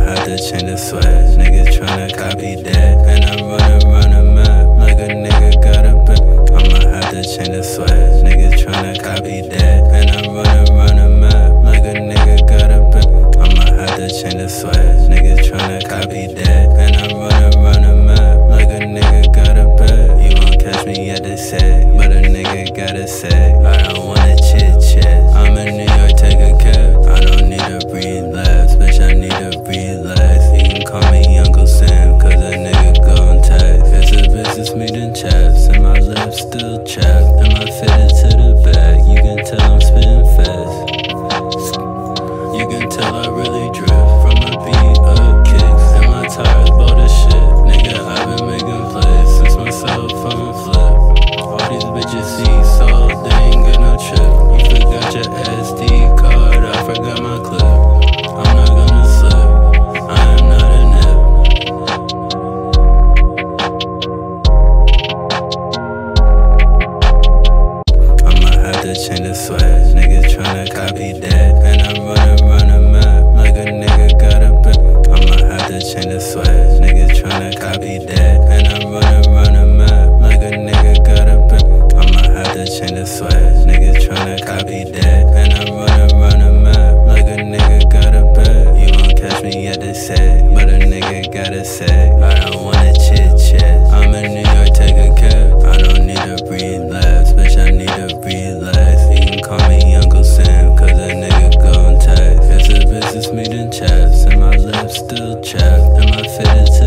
have to change the swag. Niggas tryna copy that, and I'm running a map like a nigga got a back. I'ma have to change the swag. Niggas tryna copy that, and I'm running a map like a nigga got a back. I'ma have to change the swag. Niggas tryna copy that, and I'm running a map like a nigga got a back. You won't catch me at the set, but a nigga gotta say I don't wanna chit chat. I'm in New York, take a cab. I don't need to breathe last, bitch, I need to relax. You can call me Uncle Sam, cause a nigga gon' tax. It's a business meeting chaps, and my lips still chapped. Am I fitted to the back? You can tell I'm spitting fast. You can tell I really drift from my beat up kicks, and my tires blow the shit. Nigga, I've been making plays since my cell phone flip. All these bitches see salt, they ain't get no trip. You forgot your SD card, I forgot my clip. I'm not gonna slip, I am not a nip. I'ma have to change the swag. Niggas tryna copy that, and I'm running a map like a nigga got a back. I'ma have to change the swag. Niggas tryna copy that, and I'm running a map like a nigga got a back. I'ma have to change the swag. Niggas tryna copy that, and I'm running a map like a nigga got a back. You won't catch me at the set, but a nigga gotta say I don't wanna chit chat. I'm in New York, take a cab. I don't need to breathe last, bitch, I need to relax. You can call me Uncle Sam, cause a nigga gon' tax. It's a business meeting chaps, and my lips still chapped. Am I fitted to